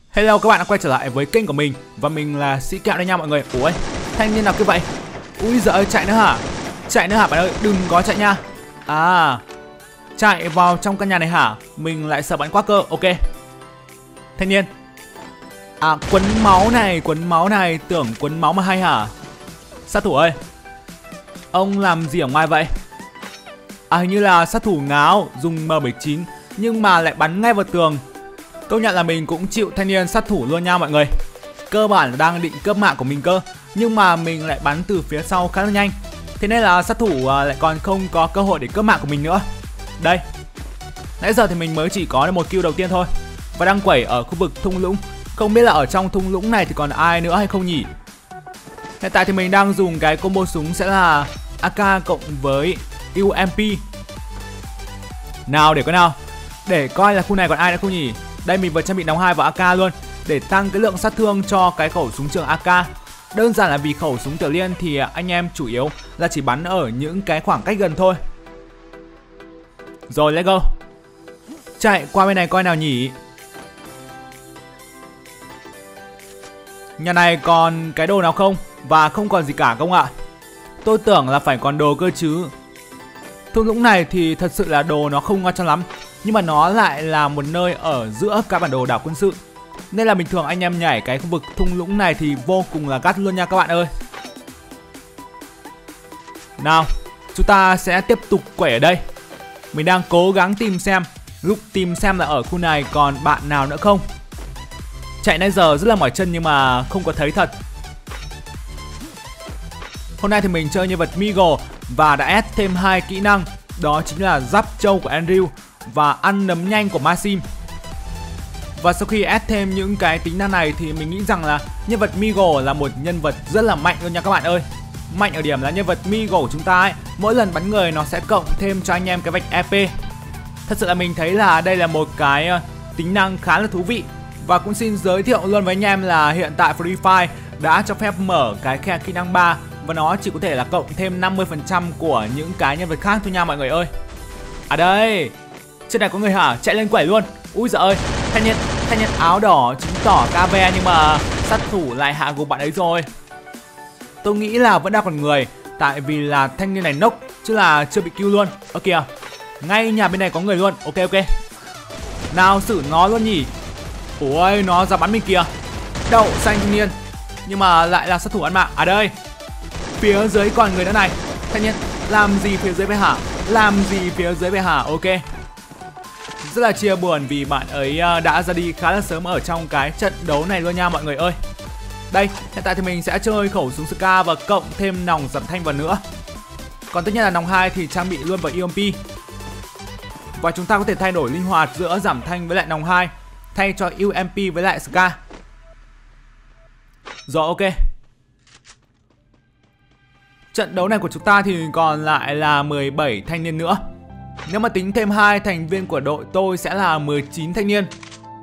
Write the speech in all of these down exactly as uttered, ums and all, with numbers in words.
Hello, các bạn đã quay trở lại với kênh của mình. Và mình là Sĩ Kẹo đây nha mọi người. Ủa, thanh niên nào kia vậy? Ui giời ơi, chạy nữa hả? Chạy nữa hả bạn ơi, đừng có chạy nha. À, chạy vào trong căn nhà này hả? Mình lại sợ bạn quá cơ, ok. Thanh niên. À, quấn máu này, quấn máu này, tưởng quấn máu mà hay hả? Sát thủ ơi, ông làm gì ở ngoài vậy? À, hình như là sát thủ ngáo, dùng M bảy chín nhưng mà lại bắn ngay vào tường. Công nhận là mình cũng chịu thanh niên sát thủ luôn nha mọi người. Cơ bản là đang định cướp mạng của mình cơ, nhưng mà mình lại bắn từ phía sau khá là nhanh. Thế nên là sát thủ lại còn không có cơ hội để cướp mạng của mình nữa. Đây, nãy giờ thì mình mới chỉ có được một kill đầu tiên thôi, và đang quẩy ở khu vực thung lũng. Không biết là ở trong thung lũng này thì còn ai nữa hay không nhỉ? Hiện tại thì mình đang dùng cái combo súng sẽ là a ca cộng với u em pê. Nào để coi nào, để coi là khu này còn ai nữa không nhỉ? Đây, mình vừa trang bị nòng hai vào a ca luôn, để tăng cái lượng sát thương cho cái khẩu súng trường a ca. Đơn giản là vì khẩu súng tiểu liên thì anh em chủ yếu là chỉ bắn ở những cái khoảng cách gần thôi. Rồi, let's go. Chạy qua bên này coi nào nhỉ. Nhà này còn cái đồ nào không? Và không còn gì cả không ạ? Tôi tưởng là phải còn đồ cơ chứ. Thung lũng này thì thật sự là đồ nó không ngon cho lắm, nhưng mà nó lại là một nơi ở giữa các bản đồ đảo quân sự, nên là bình thường anh em nhảy cái khu vực thung lũng này thì vô cùng là gắt luôn nha các bạn ơi. Nào, chúng ta sẽ tiếp tục quẩy ở đây. Mình đang cố gắng tìm xem, lúc tìm xem là ở khu này còn bạn nào nữa không. Chạy nãy giờ rất là mỏi chân nhưng mà không có thấy thật. Hôm nay thì mình chơi nhân vật Meagle và đã ép thêm hai kỹ năng, đó chính là giáp trâu của Andrew và ăn nấm nhanh của Maxim. Và sau khi ép thêm những cái tính năng này thì mình nghĩ rằng là nhân vật Meagle là một nhân vật rất là mạnh luôn nha các bạn ơi. Mạnh ở điểm là nhân vật Meagle của chúng ta ấy, mỗi lần bắn người nó sẽ cộng thêm cho anh em cái vạch e pê. Thật sự là mình thấy là đây là một cái tính năng khá là thú vị. Và cũng xin giới thiệu luôn với anh em là hiện tại Free Fire đã cho phép mở cái khe kỹ năng ba, và nó chỉ có thể là cộng thêm năm mươi phần trăm của những cái nhân vật khác thôi nha mọi người ơi. À đây, trên này có người hả? Chạy lên quẩy luôn. Úi giời ơi, thanh niên, thanh niên áo đỏ chứng tỏ ca ve nhưng mà sát thủ lại hạ gục bạn ấy rồi. Tôi nghĩ là vẫn đang còn người, tại vì là thanh niên này nốc chứ là chưa bị kill luôn. Ơ kìa, ngay nhà bên này có người luôn. Ok ok, nào xử nó luôn nhỉ. Ôi, nó ra bắn mình kìa. Đậu xanh thanh niên, nhưng mà lại là sát thủ ăn mạng. À đây, phía dưới còn người nữa này. Thanh niên, làm gì phía dưới vậy hả? Làm gì phía dưới vậy hả? Ok. Rất là chia buồn vì bạn ấy đã ra đi khá là sớm ở trong cái trận đấu này luôn nha mọi người ơi. Đây, hiện tại thì mình sẽ chơi khẩu súng Ska và cộng thêm nòng giảm thanh vào nữa. Còn tất nhiên là nòng hai thì trang bị luôn vào u em pê. Và chúng ta có thể thay đổi linh hoạt giữa giảm thanh với lại nòng hai, thay cho u em pê với lại Ska. Rồi ok. Trận đấu này của chúng ta thì còn lại là mười bảy thanh niên nữa. Nếu mà tính thêm hai thành viên của đội tôi sẽ là mười chín thanh niên.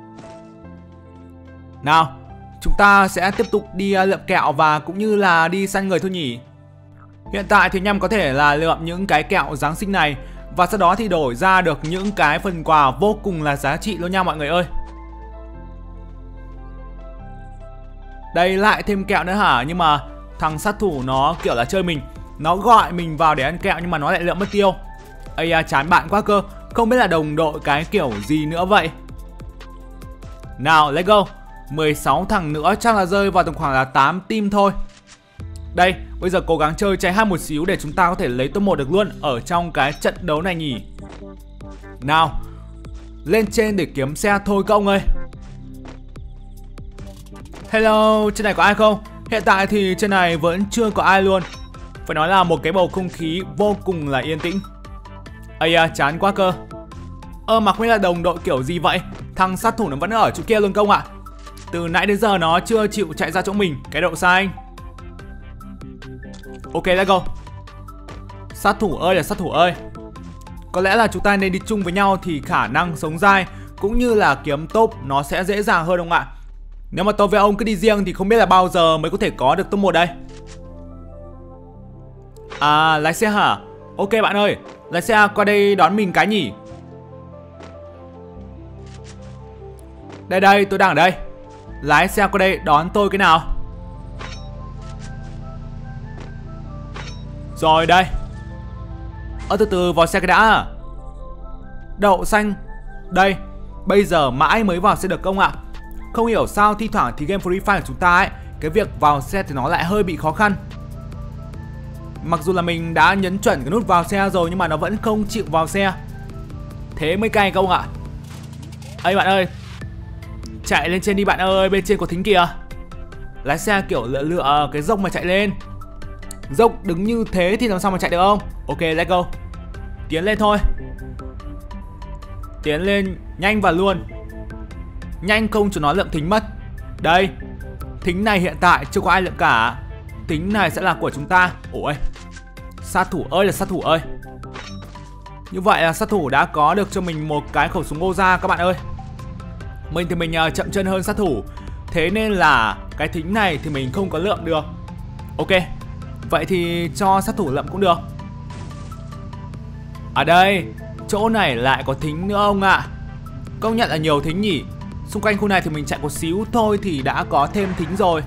Nào, chúng ta sẽ tiếp tục đi lượm kẹo và cũng như là đi săn người thôi nhỉ. Hiện tại thì anh em có thể là lượm những cái kẹo Giáng sinh này, và sau đó thì đổi ra được những cái phần quà vô cùng là giá trị luôn nha mọi người ơi. Đây, lại thêm kẹo nữa hả? Nhưng mà thằng sát thủ nó kiểu là chơi mình, nó gọi mình vào để ăn kẹo nhưng mà nó lại lượm mất tiêu. Ây à, chán bạn quá cơ. Không biết là đồng đội cái kiểu gì nữa vậy. Nào, let's go. mười sáu thằng nữa chắc là rơi vào tầm khoảng là tám team thôi. Đây, bây giờ cố gắng chơi cháy hát một xíu để chúng ta có thể lấy top một được luôn ở trong cái trận đấu này nhỉ. Nào, lên trên để kiếm xe thôi các ông ơi. Hello, trên này có ai không? Hiện tại thì trên này vẫn chưa có ai luôn. Phải nói là một cái bầu không khí vô cùng là yên tĩnh. Ây à, chán quá cơ. Ơ mà không biết là đồng đội kiểu gì vậy? Thằng sát thủ nó vẫn ở chỗ kia luôn công ạ. Từ nãy đến giờ nó chưa chịu chạy ra chỗ mình. Cái đậu xanh. Ok, let's go. Sát thủ ơi là sát thủ ơi, có lẽ là chúng ta nên đi chung với nhau thì khả năng sống dai cũng như là kiếm top nó sẽ dễ dàng hơn không ạ? Nếu mà tôi với ông cứ đi riêng thì không biết là bao giờ mới có thể có được top một đây. À, lái xe hả? Ok bạn ơi, lái xe qua đây đón mình cái nhỉ. Đây đây, tôi đang ở đây. lái xe qua đây đón tôi cái nào. Rồi đây. Ơ từ từ vào xe cái đã. Đậu xanh. Đây. Bây giờ mãi mới vào xe được không ạ? Không hiểu sao thi thoảng thì game Free Fire của chúng ta ấy, cái việc vào xe thì nó lại hơi bị khó khăn. Mặc dù là mình đã nhấn chuẩn cái nút vào xe rồi nhưng mà nó vẫn không chịu vào xe. Thế mới cay không ạ? Ây bạn ơi, chạy lên trên đi bạn ơi, bên trên có thính kìa. Lái xe kiểu lựa lựa cái dốc mà chạy lên. Dốc đứng như thế thì làm sao mà chạy được không? Ok, let's go. Tiến lên thôi. Tiến lên nhanh và luôn. Nhanh không cho nó lượm thính mất. Đây. Thính này hiện tại chưa có ai lượm cả. Thính này sẽ là của chúng ta. Ôi, sát thủ ơi là sát thủ ơi. Như vậy là sát thủ đã có được cho mình một cái khẩu súng Goza các bạn ơi. Mình thì mình uh, chậm chân hơn sát thủ. Thế nên là cái thính này thì mình không có lượm được. Ok, vậy thì cho sát thủ lượm cũng được. Ở đây, chỗ này lại có thính nữa ông ạ. À. Công nhận là nhiều thính nhỉ. Xung quanh khu này thì mình chạy một xíu thôi thì đã có thêm thính rồi.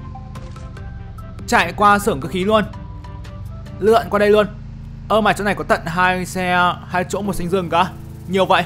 Chạy qua xưởng cơ khí luôn. Lượn qua đây luôn. Ơ mà chỗ này có tận hai xe, hai chỗ một xanh dương cả. Nhiều vậy.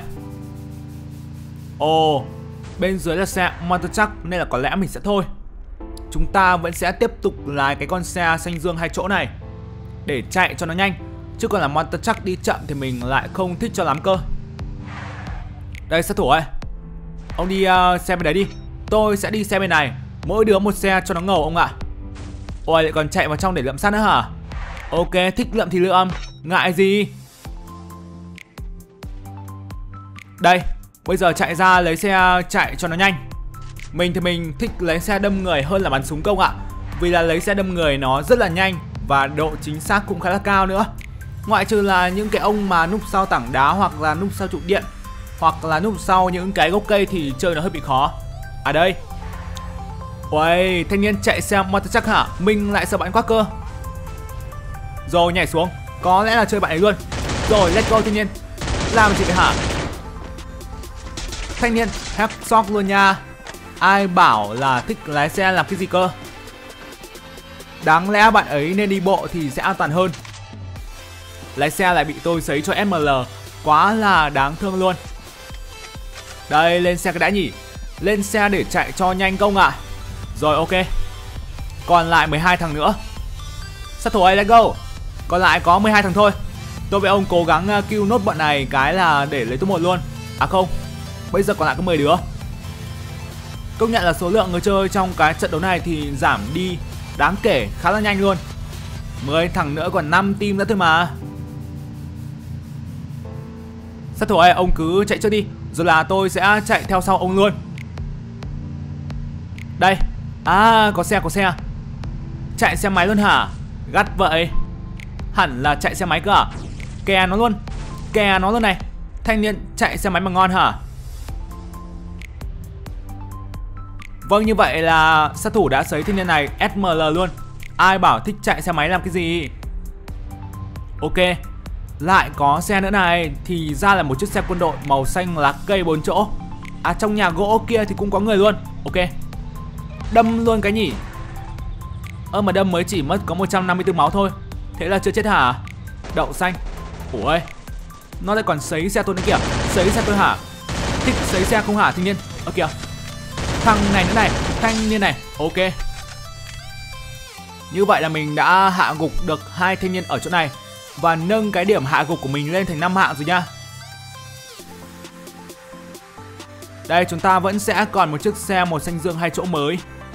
Ồ, bên dưới là xe Monster Truck nên là có lẽ mình sẽ thôi. Chúng ta vẫn sẽ tiếp tục lái cái con xe xanh dương hai chỗ này để chạy cho nó nhanh. Chứ còn là Monster Truck đi chậm thì mình lại không thích cho lắm cơ. Đây sát thủ ơi, ông đi uh, xe bên đấy đi. Tôi sẽ đi xe bên này. Mỗi đứa một xe cho nó ngầu ông ạ. Ôi lại còn chạy vào trong để lượm sắt nữa hả? Ok, thích lượm thì lượm, ngại gì. Đây, bây giờ chạy ra lấy xe chạy cho nó nhanh. Mình thì mình thích lấy xe đâm người hơn là bắn súng công ạ. Vì là lấy xe đâm người nó rất là nhanh và độ chính xác cũng khá là cao nữa. Ngoại trừ là những cái ông mà núp sau tảng đá hoặc là núp sau trụ điện hoặc là núp sau những cái gốc cây thì chơi nó hơi bị khó. À đây. Ôi, thanh niên chạy xe Monster Truck hả? Mình lại sợ bạn quá cơ. Rồi nhảy xuống. Có lẽ là chơi bạn ấy luôn. Rồi let's go thanh niên. Làm gì vậy hả? Thanh niên headshot luôn nha. Ai bảo là thích lái xe làm cái gì cơ? Đáng lẽ bạn ấy nên đi bộ thì sẽ an toàn hơn. Lái xe lại bị tôi sấy cho em lờ. Quá là đáng thương luôn. Đây, lên xe cái đã nhỉ. Lên xe để chạy cho nhanh công ạ. À. Rồi ok. Còn lại mười hai thằng nữa. Sát thủ ơi, let's go. Còn lại có mười hai thằng thôi. Tôi với ông cố gắng kill nốt bọn này cái là để lấy top một luôn. À không, bây giờ còn lại có mười đứa. Công nhận là số lượng người chơi trong cái trận đấu này thì giảm đi đáng kể, khá là nhanh luôn. mười thằng nữa còn năm team nữa thôi mà. Sát thủ ơi, ông cứ chạy trước đi, rồi là tôi sẽ chạy theo sau ông luôn. Đây. À, có xe, có xe. Chạy xe máy luôn hả? Gắt vậy. Hẳn là chạy xe máy cơ à? Kè nó luôn. Kè nó luôn này. Thanh niên chạy xe máy mà ngon hả? Vâng, như vậy là sát thủ đã sấy thanh niên này ét em lờ luôn. Ai bảo thích chạy xe máy làm cái gì. Ok. Lại có xe nữa này. Thì ra là một chiếc xe quân đội màu xanh lá cây bốn chỗ. À, trong nhà gỗ kia thì cũng có người luôn. Ok. Đâm luôn cái nhỉ. Ơ mà đâm mới chỉ mất có một trăm năm mươi tư máu thôi. Thế là chưa chết hả? Đậu xanh. Ủa, nó lại còn sấy xe tôi nữa kìa. Sấy xe tôi hả? Thích sấy xe không hả thanh niên? Ơ kìa, thằng này nữa này, thanh niên này. Ok. Như vậy là mình đã hạ gục được hai thanh niên ở chỗ này và nâng cái điểm hạ gục của mình lên thành năm hạng rồi nha. Đây, chúng ta vẫn sẽ còn một chiếc xe màu xanh dương hai chỗ mới.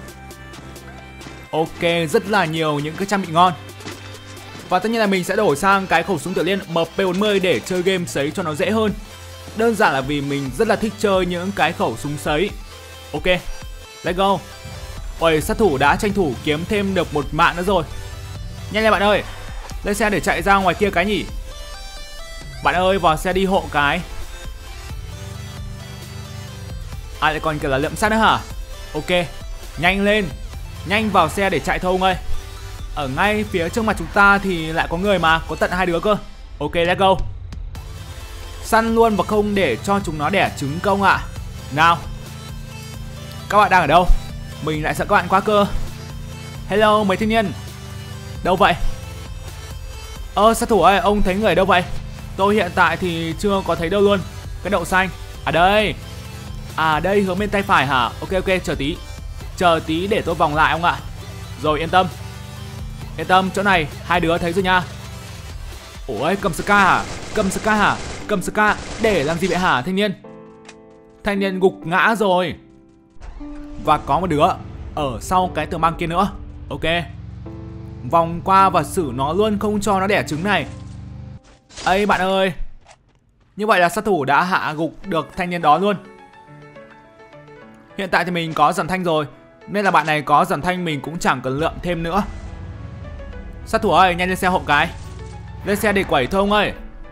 Ok, rất là nhiều những cái trang bị ngon. Và tất nhiên là mình sẽ đổi sang cái khẩu súng Tiểu Liên em pê bốn mươi để chơi game sấy cho nó dễ hơn. Đơn giản là vì mình rất là thích chơi những cái khẩu súng sấy. Ok, let's go. Ôi, sát thủ đã tranh thủ kiếm thêm được một mạng nữa rồi. Nhanh lên bạn ơi. Lên xe để chạy ra ngoài kia cái nhỉ. Bạn ơi, vào xe đi hộ cái. À, lại còn kiểu là lượm sắt nữa hả? Ok, nhanh lên. Nhanh vào xe để chạy thôi ông ơi. Ở ngay phía trước mặt chúng ta thì lại có người mà. Có tận hai đứa cơ. Ok, let's go. Săn luôn và không để cho chúng nó đẻ trứng công ạ. À. Nào. Các bạn đang ở đâu? Mình lại sợ các bạn quá cơ. Hello mấy thanh niên. Đâu vậy? Ơ sát thủ ơi, ông thấy người ở đâu vậy? Tôi hiện tại thì chưa có thấy đâu luôn. Cái đậu xanh. À đây. À đây, hướng bên tay phải hả? Ok ok, chờ tí. Chờ tí để tôi vòng lại ông ạ. Rồi yên tâm. Yên tâm, chỗ này hai đứa thấy rồi nha. Ủa cầm ska hả? Cầm ska hả? Cầm ska để làm gì vậy hả thanh niên? Thanh niên gục ngã rồi. Và có một đứa ở sau cái tường băng kia nữa. Ok. Vòng qua và xử nó luôn, không cho nó đẻ trứng này. Ây bạn ơi. Như vậy là sát thủ đã hạ gục được thanh niên đó luôn. Hiện tại thì mình có giảm thanh rồi, nên là bạn này có giảm thanh mình cũng chẳng cần lượm thêm nữa. Sát thủ ơi, nhanh lên xe hộ cái. Lên xe để quẩy thôi ông ơi.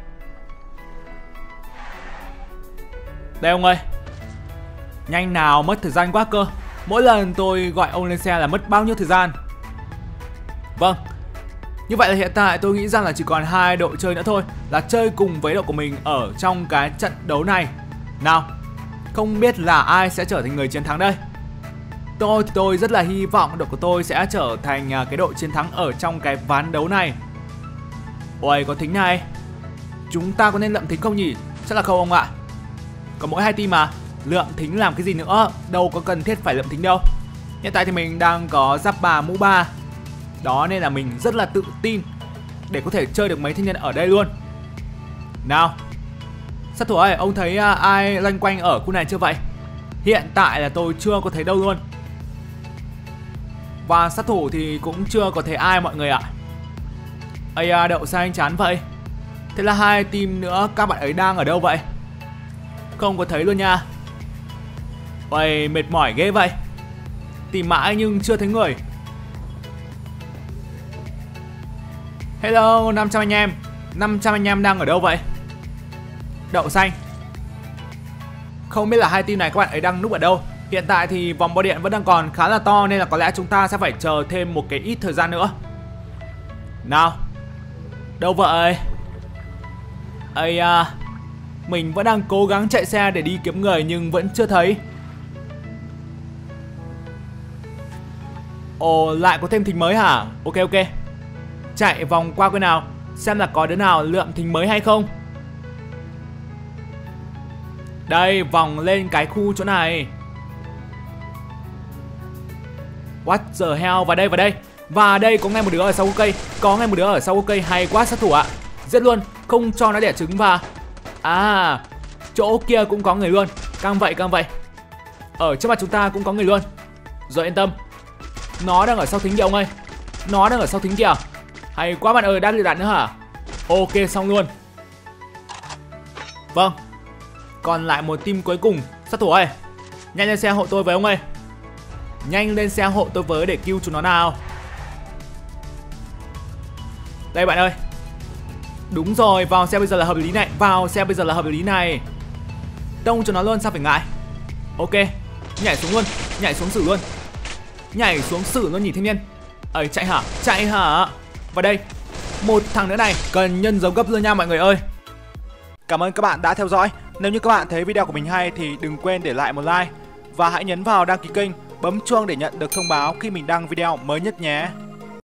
Đây ông ơi. Nhanh nào, mất thời gian quá cơ. Mỗi lần tôi gọi ông lên xe là mất bao nhiêu thời gian. Vâng. Như vậy là hiện tại tôi nghĩ rằng là chỉ còn hai đội chơi nữa thôi, là chơi cùng với đội của mình ở trong cái trận đấu này. Nào, không biết là ai sẽ trở thành người chiến thắng đây. Tôi thì tôi rất là hy vọng đội của tôi sẽ trở thành cái đội chiến thắng ở trong cái ván đấu này. Ôi có thính này. Chúng ta có nên lượm thính không nhỉ? Chắc là không ông ạ. Có mỗi hai team mà, lượm thính làm cái gì nữa, đâu có cần thiết phải lượm thính đâu. Hiện tại thì mình đang có giáp bà mũ ba. Đó nên là mình rất là tự tin để có thể chơi được mấy thanh niên ở đây luôn. Nào. Sát thủ ơi, ông thấy ai loanh quanh ở khu này chưa vậy? Hiện tại là tôi chưa có thấy đâu luôn. Và sát thủ thì cũng chưa có thấy ai mọi người ạ. Ây à, đậu xanh chán vậy. Thế là hai team nữa, các bạn ấy đang ở đâu vậy? Không có thấy luôn nha. Ôi mệt mỏi ghê vậy. Tìm mãi nhưng chưa thấy người. Hello năm trăm anh em. năm trăm anh em đang ở đâu vậy? Đậu xanh. Không biết là hai team này các bạn ấy đang núp ở đâu. Hiện tại thì vòng bo điện vẫn đang còn khá là to, nên là có lẽ chúng ta sẽ phải chờ thêm một cái ít thời gian nữa. Nào. Đâu vậy? Ây à. Mình vẫn đang cố gắng chạy xe để đi kiếm người nhưng vẫn chưa thấy. Ồ, lại có thêm thính mới hả? Ok ok. Chạy vòng qua cái nào, xem là có đứa nào lượm thính mới hay không. Đây, vòng lên cái khu chỗ này. What the hell, vào đây, vào đây. Và đây có ngay một đứa ở sau cây. Có ngay một đứa ở sau cây, hay quá sát thủ ạ. Giết luôn, không cho nó đẻ trứng và... À, chỗ kia cũng có người luôn. Căng vậy, căng vậy. Ở trước mặt chúng ta cũng có người luôn. Rồi yên tâm. Nó đang ở sau thính kìa ông ơi. Nó đang ở sau thính kìa. Hay quá bạn ơi, đang lựu đạn nữa hả? Ok, xong luôn. Vâng. Còn lại một team cuối cùng. Sát thủ ơi, nhanh lên xe hộ tôi với ông ơi. Nhanh lên xe hộ tôi với để cứu chúng nó nào. Đây bạn ơi. Đúng rồi, vào xe bây giờ là hợp lý này. Vào xe bây giờ là hợp lý này. Tông cho nó luôn, sao phải ngại. Ok, nhảy xuống luôn. Nhảy xuống xử luôn. Nhảy xuống xử luôn nhỉ thanh niên. Ấy chạy hả? Chạy hả? Vào đây. Một thằng nữa này, cần nhân dấu gấp luôn nha mọi người ơi. Cảm ơn các bạn đã theo dõi. Nếu như các bạn thấy video của mình hay thì đừng quên để lại một like. Và hãy nhấn vào đăng ký kênh, bấm chuông để nhận được thông báo khi mình đăng video mới nhất nhé.